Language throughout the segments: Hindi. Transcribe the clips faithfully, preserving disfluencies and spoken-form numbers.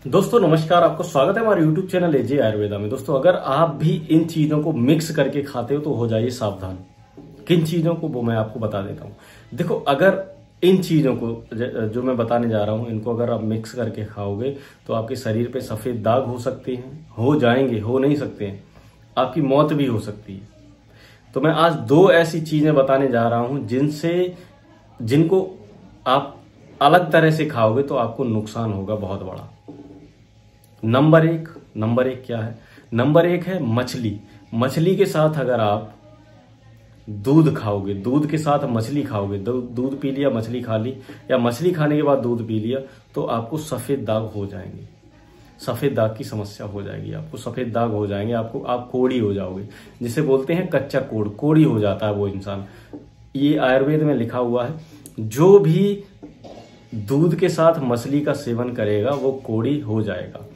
दोस्तों नमस्कार, आपको स्वागत है हमारे यूट्यूब चैनल एजे आयुर्वेदा में। दोस्तों अगर आप भी इन चीजों को मिक्स करके खाते हो तो हो जाइए सावधान। किन चीजों को वो मैं आपको बता देता हूँ। देखो, अगर इन चीजों को जो मैं बताने जा रहा हूँ इनको अगर आप मिक्स करके खाओगे तो आपके शरीर पे सफेद दाग हो सकते हैं, हो जाएंगे, हो नहीं सकते हैं, आपकी मौत भी हो सकती है। तो मैं आज दो ऐसी चीजें बताने जा रहा हूं जिनसे जिनको आप अलग तरह से खाओगे तो आपको नुकसान होगा बहुत बड़ा। नंबर एक नंबर एक क्या है? नंबर एक है मछली। मछली के साथ अगर आप दूध खाओगे, दूध के साथ मछली खाओगे, दूध पी लिया, मछली खा ली, या मछली खाने के बाद दूध पी लिया, तो आपको सफेद दाग हो जाएंगे। सफेद दाग की समस्या हो जाएगी, आपको सफेद दाग हो जाएंगे, आपको आप कोढ़ी हो जाओगे, जिसे बोलते हैं कच्चा कोढ़। कोढ़ी हो जाता है वो इंसान। ये आयुर्वेद में लिखा हुआ है, जो भी दूध के साथ मछली का सेवन करेगा वो कोढ़ी हो जाएगा।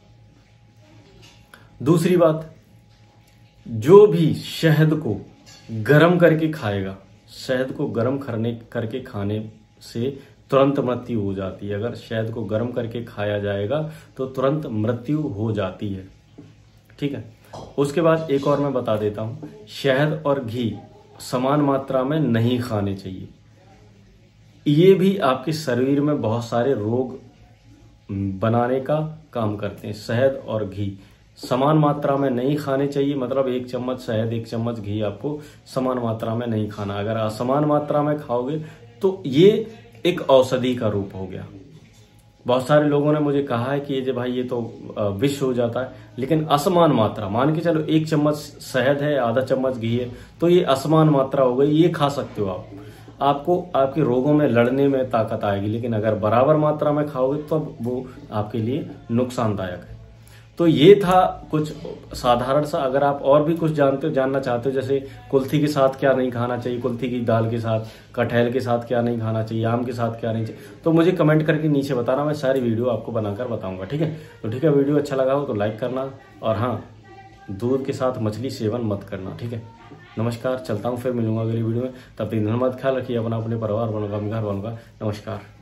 दूसरी बात, जो भी शहद को गर्म करके खाएगा, शहद को गर्म करने करके खाने से तुरंत मृत्यु हो जाती है। अगर शहद को गर्म करके खाया जाएगा तो तुरंत मृत्यु हो जाती है। ठीक है। उसके बाद एक और मैं बता देता हूं, शहद और घी समान मात्रा में नहीं खाने चाहिए। ये भी आपके शरीर में बहुत सारे रोग बनाने का काम करते हैं। शहद और घी समान मात्रा में नहीं खाने चाहिए, मतलब एक चम्मच शहद एक चम्मच घी आपको समान मात्रा में नहीं खाना। अगर असमान मात्रा में खाओगे तो ये एक औषधि का रूप हो गया। बहुत सारे लोगों ने मुझे कहा है कि ये जो भाई ये तो विष हो जाता है, लेकिन असमान मात्रा, मान के चलो एक चम्मच शहद है, आधा चम्मच घी है, तो ये असमान मात्रा हो गई, ये खा सकते हो आप। आपको आपके रोगों में लड़ने में ताकत आएगी। लेकिन अगर बराबर मात्रा में खाओगे तो वो आपके लिए नुकसानदायक है। तो ये था कुछ साधारण सा। अगर आप और भी कुछ जानते हो, जानना चाहते हो, जैसे कुल्थी के साथ क्या नहीं खाना चाहिए, कुल्थी की दाल के साथ, कटहल के साथ क्या नहीं खाना चाहिए, आम के साथ क्या नहीं चाहिए, तो मुझे कमेंट करके नीचे बताना, मैं सारी वीडियो आपको बनाकर बताऊंगा। ठीक है। तो ठीक है, वीडियो अच्छा लगा हो तो लाइक करना, और हाँ, दूध के साथ मछली सेवन मत करना। ठीक है। नमस्कार, चलता हूँ, फिर मिलूंगा अगली वीडियो में। तब तक धन्यवाद, ख्याल रखिए अपना, अपने परिवार वालों का, घर वालों का। नमस्कार।